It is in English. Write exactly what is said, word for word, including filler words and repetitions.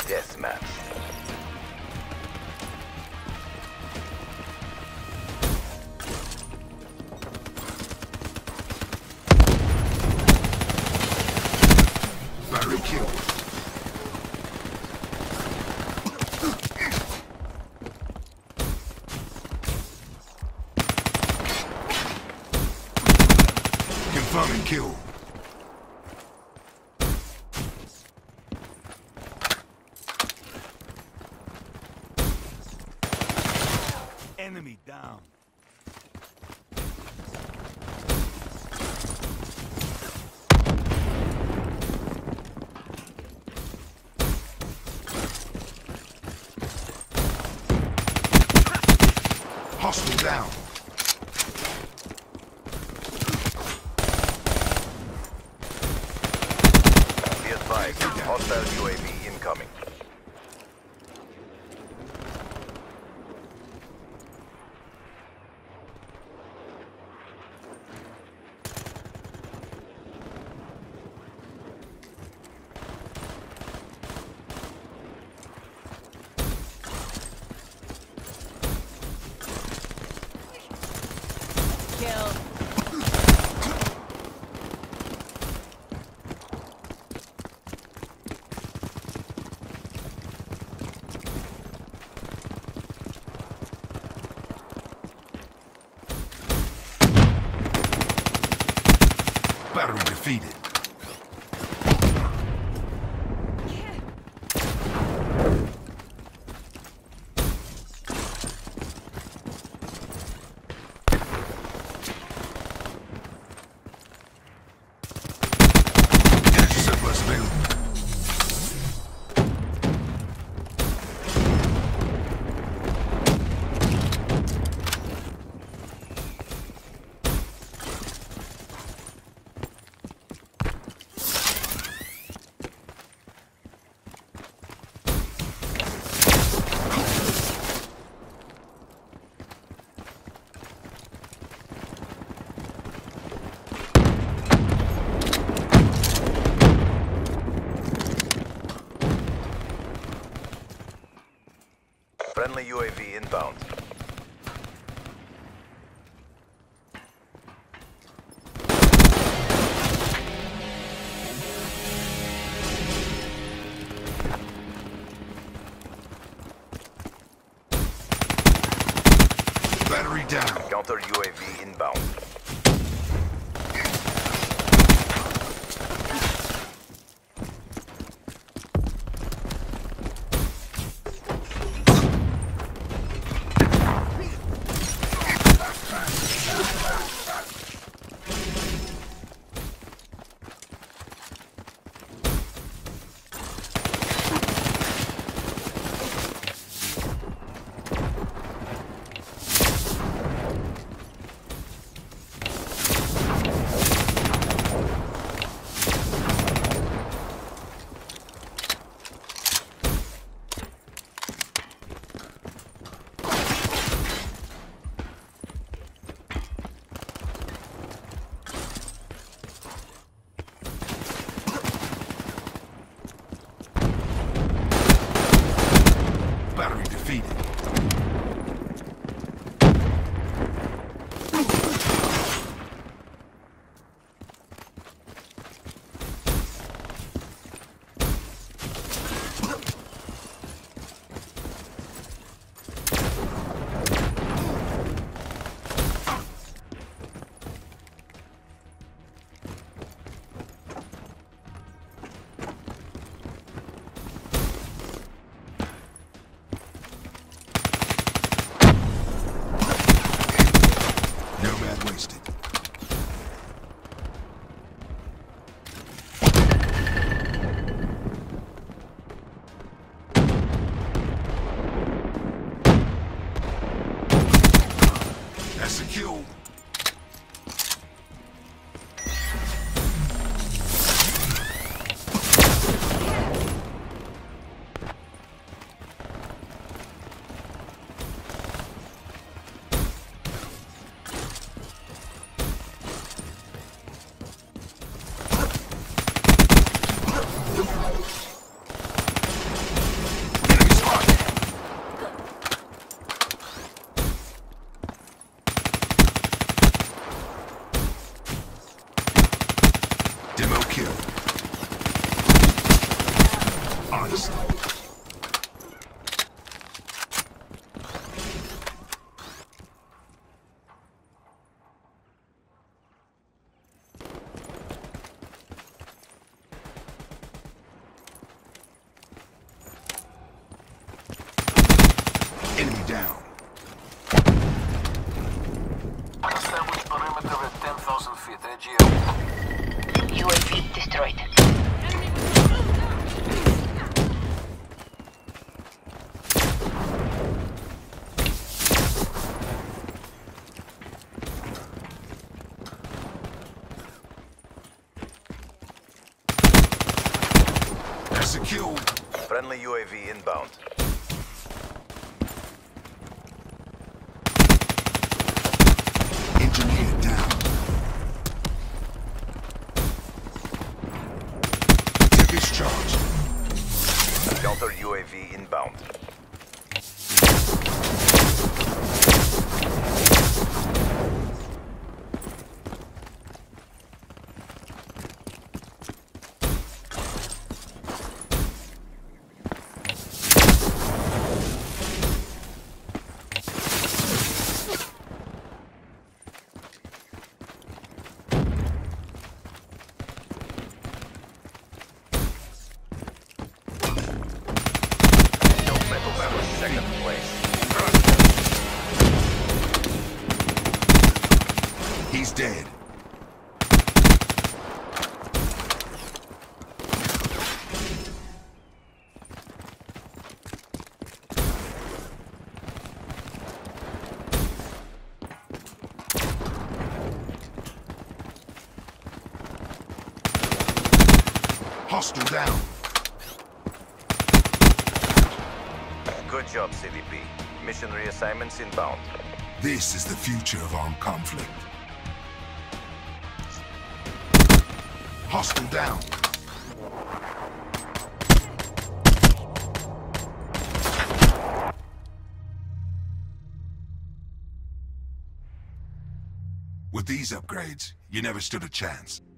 deathmatch. Battery kill. Confirming kill. Enemy down. Hostile down. Be advised, hostile U A V incoming. Kill. Battery defeated. Energy surplus available. Friendly U A V inbound. Battery down. Counter U A V inbound. fast. Enemy down. Establish perimeter at ten thousand feet. A G L. U A V destroyed. Secured. Friendly U A V inbound. Engineer down. Discharge. Counter U A V inbound. Second place. He's dead. Hostile down. Good job, C V P. Mission reassignments inbound. This is the future of armed conflict. Hostile down. With these upgrades, you never stood a chance.